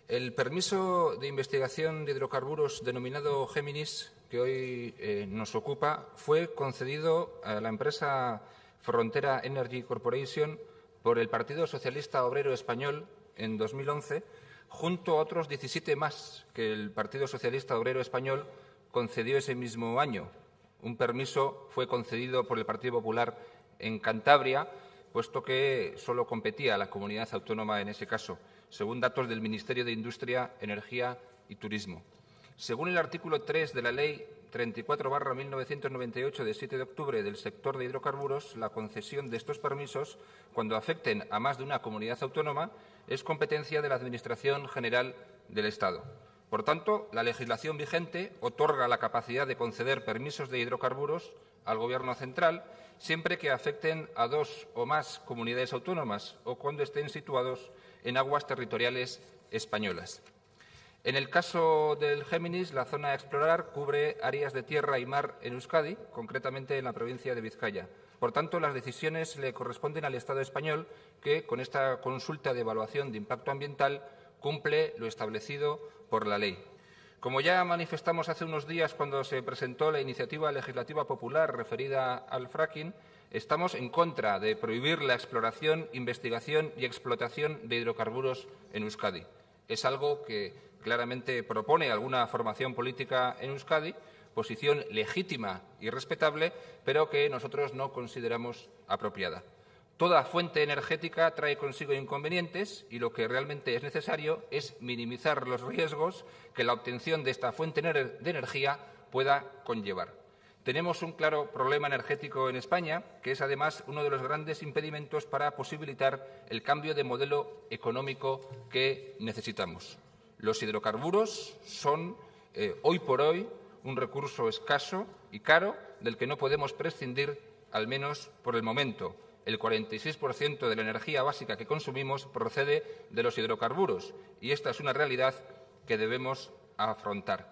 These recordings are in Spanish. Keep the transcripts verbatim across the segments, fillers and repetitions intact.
El permiso de investigación de hidrocarburos denominado Géminis, que hoy eh, nos ocupa, fue concedido a la empresa Frontera Energy Corporation por el Partido Socialista Obrero Español en dos mil once, junto a otros diecisiete más que el Partido Socialista Obrero Español concedió ese mismo año. Un permiso fue concedido por el Partido Popular en Cantabria, puesto que solo competía a la comunidad autónoma en ese caso, según datos del Ministerio de Industria, Energía y Turismo. Según el artículo tres de la Ley treinta y cuatro barra mil novecientos noventa y ocho de siete de octubre del sector de hidrocarburos, la concesión de estos permisos, cuando afecten a más de una comunidad autónoma, es competencia de la Administración General del Estado. Por tanto, la legislación vigente otorga la capacidad de conceder permisos de hidrocarburos al Gobierno central siempre que afecten a dos o más comunidades autónomas o cuando estén situados en aguas territoriales españolas. En el caso del Géminis, la zona a explorar cubre áreas de tierra y mar en Euskadi, concretamente en la provincia de Vizcaya. Por tanto, las decisiones le corresponden al Estado español, que, con esta consulta de evaluación de impacto ambiental, cumple lo establecido por la ley. Como ya manifestamos hace unos días cuando se presentó la iniciativa legislativa popular referida al fracking, estamos en contra de prohibir la exploración, investigación y explotación de hidrocarburos en Euskadi. Es algo que claramente propone alguna formación política en Euskadi, posición legítima y respetable, pero que nosotros no consideramos apropiada. Toda fuente energética trae consigo inconvenientes y lo que realmente es necesario es minimizar los riesgos que la obtención de esta fuente de energía pueda conllevar. Tenemos un claro problema energético en España, que es además uno de los grandes impedimentos para posibilitar el cambio de modelo económico que necesitamos. Los hidrocarburos son, eh, hoy por hoy, un recurso escaso y caro del que no podemos prescindir, al menos por el momento. El cuarenta y seis por ciento de la energía básica que consumimos procede de los hidrocarburos y esta es una realidad que debemos afrontar.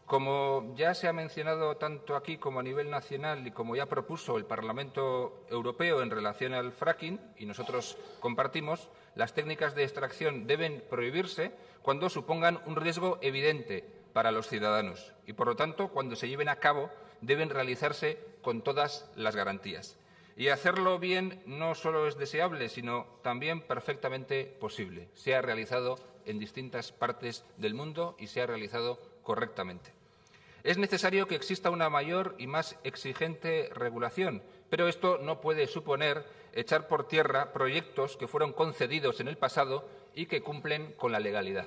Como ya se ha mencionado tanto aquí como a nivel nacional y como ya propuso el Parlamento Europeo en relación al fracking, y nosotros compartimos, las técnicas de extracción deben prohibirse cuando supongan un riesgo evidente para los ciudadanos y, por lo tanto, cuando se lleven a cabo, deben realizarse con todas las garantías. Y hacerlo bien no solo es deseable, sino también perfectamente posible. Se ha realizado en distintas partes del mundo y se ha realizado correctamente. Es necesario que exista una mayor y más exigente regulación, pero esto no puede suponer echar por tierra proyectos que fueron concedidos en el pasado y que cumplen con la legalidad.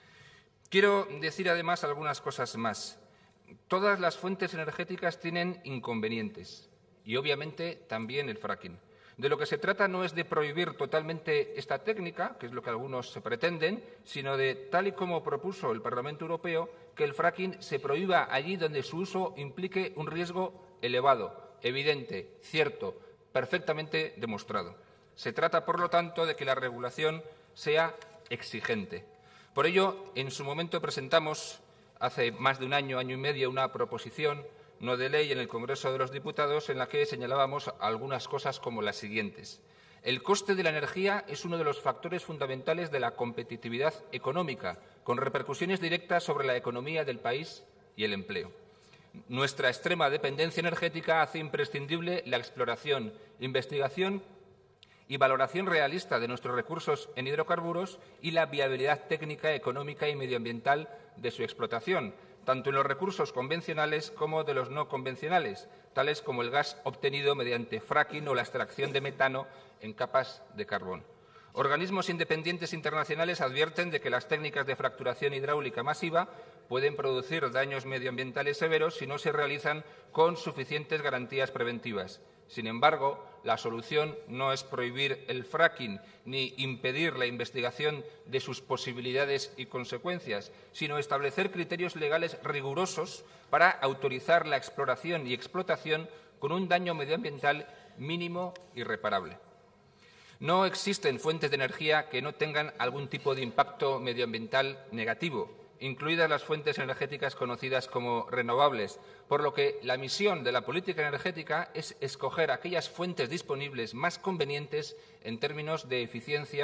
Quiero decir además algunas cosas más. Todas las fuentes energéticas tienen inconvenientes. Y, obviamente, también el fracking. De lo que se trata no es de prohibir totalmente esta técnica, que es lo que algunos se pretenden, sino de, tal y como propuso el Parlamento Europeo, que el fracking se prohíba allí donde su uso implique un riesgo elevado, evidente, cierto, perfectamente demostrado. Se trata, por lo tanto, de que la regulación sea exigente. Por ello, en su momento presentamos, hace más de un año, año y medio, una proposición no de ley en el Congreso de los Diputados en la que señalábamos algunas cosas como las siguientes. El coste de la energía es uno de los factores fundamentales de la competitividad económica, con repercusiones directas sobre la economía del país y el empleo. Nuestra extrema dependencia energética hace imprescindible la exploración, investigación y valoración realista de nuestros recursos en hidrocarburos y la viabilidad técnica, económica y medioambiental de su explotación, tanto en los recursos convencionales como de los no convencionales, tales como el gas obtenido mediante fracking o la extracción de metano en capas de carbón. Organismos independientes internacionales advierten de que las técnicas de fracturación hidráulica masiva pueden producir daños medioambientales severos si no se realizan con suficientes garantías preventivas. Sin embargo, la solución no es prohibir el fracking ni impedir la investigación de sus posibilidades y consecuencias, sino establecer criterios legales rigurosos para autorizar la exploración y explotación con un daño medioambiental mínimo y reparable. No existen fuentes de energía que no tengan algún tipo de impacto medioambiental negativo, incluidas las fuentes energéticas conocidas como renovables, por lo que la misión de la política energética es escoger aquellas fuentes disponibles más convenientes en términos de eficiencia,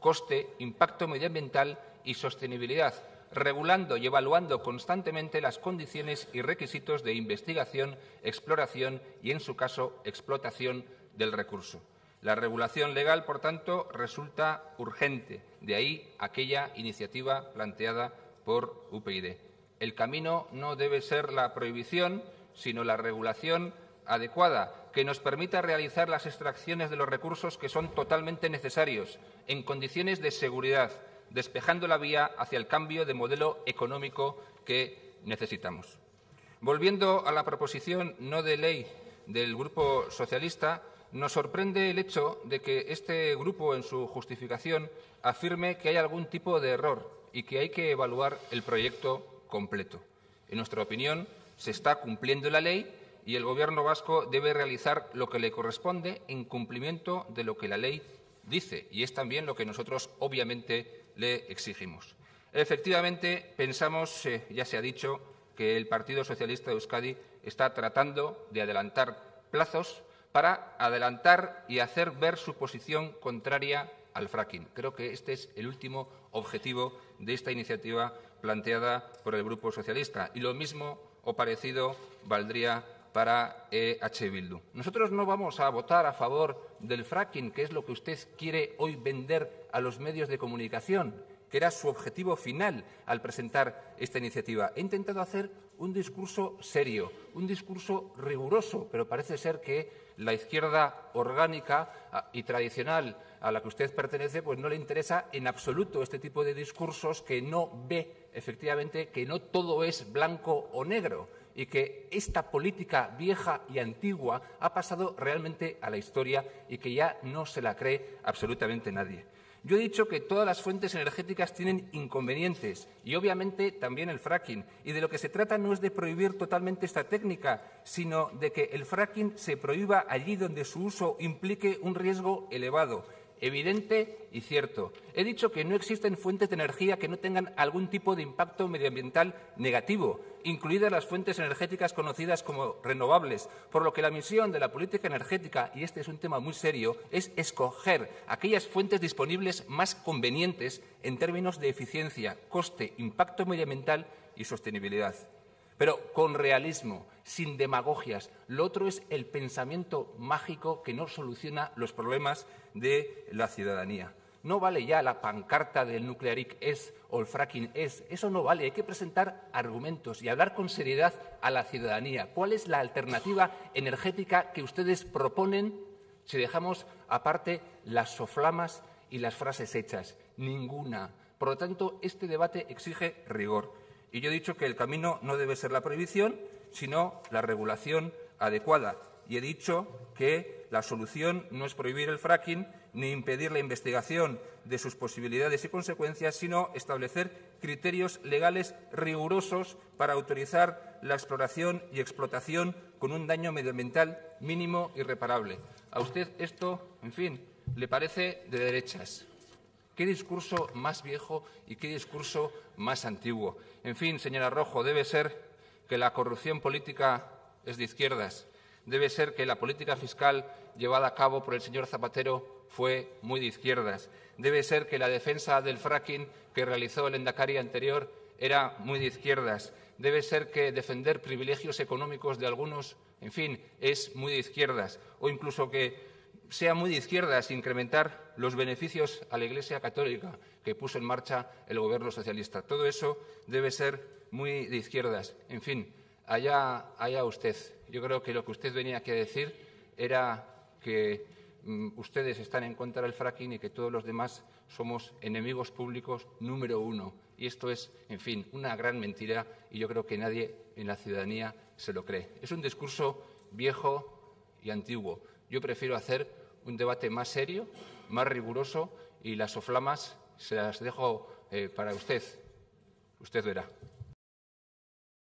coste, impacto medioambiental y sostenibilidad, regulando y evaluando constantemente las condiciones y requisitos de investigación, exploración y, en su caso, explotación del recurso. La regulación legal, por tanto, resulta urgente, de ahí aquella iniciativa planteada por U P YD. El camino no debe ser la prohibición, sino la regulación adecuada, que nos permita realizar las extracciones de los recursos que son totalmente necesarios, en condiciones de seguridad, despejando la vía hacia el cambio de modelo económico que necesitamos. Volviendo a la proposición no de ley del Grupo Socialista, nos sorprende el hecho de que este grupo, en su justificación, afirme que hay algún tipo de error y que hay que evaluar el proyecto completo. En nuestra opinión, se está cumpliendo la ley y el Gobierno vasco debe realizar lo que le corresponde en cumplimiento de lo que la ley dice, y es también lo que nosotros, obviamente, le exigimos. Efectivamente, pensamos, eh, ya se ha dicho, que el Partido Socialista de Euskadi está tratando de adelantar plazos para adelantar y hacer ver su posición contraria al fracking. Creo que este es el último objetivo de esta iniciativa planteada por el Grupo Socialista. Y lo mismo o parecido valdría para E H Bildu. Nosotros no vamos a votar a favor del fracking, que es lo que usted quiere hoy vender a los medios de comunicación, que era su objetivo final al presentar esta iniciativa. He intentado hacer un discurso serio, un discurso riguroso, pero parece ser que la izquierda orgánica y tradicional a la que usted pertenece, pues no le interesa en absoluto este tipo de discursos, que no ve, efectivamente, que no todo es blanco o negro y que esta política vieja y antigua ha pasado realmente a la historia y que ya no se la cree absolutamente nadie. Yo he dicho que todas las fuentes energéticas tienen inconvenientes y, obviamente, también el fracking. Y de lo que se trata no es de prohibir totalmente esta técnica, sino de que el fracking se prohíba allí donde su uso implique un riesgo elevado, evidente y cierto. He dicho que no existen fuentes de energía que no tengan algún tipo de impacto medioambiental negativo, incluidas las fuentes energéticas conocidas como renovables, por lo que la misión de la política energética, y este es un tema muy serio, es escoger aquellas fuentes disponibles más convenientes en términos de eficiencia, coste, impacto medioambiental y sostenibilidad. Pero con realismo, sin demagogias. Lo otro es el pensamiento mágico que no soluciona los problemas de la ciudadanía. No vale ya la pancarta del Nuclearic es o el fracking es. Eso no vale. Hay que presentar argumentos y hablar con seriedad a la ciudadanía. ¿Cuál es la alternativa energética que ustedes proponen si dejamos aparte las soflamas y las frases hechas? Ninguna. Por lo tanto, este debate exige rigor. Y yo he dicho que el camino no debe ser la prohibición, sino la regulación adecuada. Y he dicho que la solución no es prohibir el fracking ni impedir la investigación de sus posibilidades y consecuencias, sino establecer criterios legales rigurosos para autorizar la exploración y explotación con un daño medioambiental mínimo y reparable. A usted esto, en fin, le parece de derechas. ¿Qué discurso más viejo y qué discurso más antiguo? En fin, señora Rojo, debe ser que la corrupción política es de izquierdas. Debe ser que la política fiscal llevada a cabo por el señor Zapatero fue muy de izquierdas. Debe ser que la defensa del fracking que realizó el lehendakari anterior era muy de izquierdas. Debe ser que defender privilegios económicos de algunos, en fin, es muy de izquierdas. O incluso que sea muy de izquierdas incrementar los beneficios a la Iglesia católica que puso en marcha el Gobierno socialista. Todo eso debe ser muy de izquierdas. En fin, allá, allá usted. Yo creo que lo que usted venía aquí a decir era que mm, ustedes están en contra del fracking y que todos los demás somos enemigos públicos número uno. Y esto es, en fin, una gran mentira y yo creo que nadie en la ciudadanía se lo cree. Es un discurso viejo y antiguo. Yo prefiero hacer un debate más serio, más riguroso, y las soflamas se las dejo eh, para usted. Usted verá.